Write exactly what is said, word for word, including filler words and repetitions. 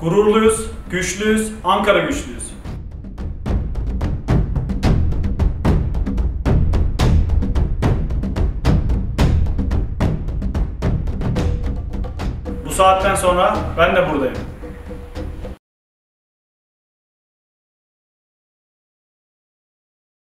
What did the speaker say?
Gururluyuz, güçlüyüz, Ankara güçlüyüz. Bu saatten sonra ben de buradayım.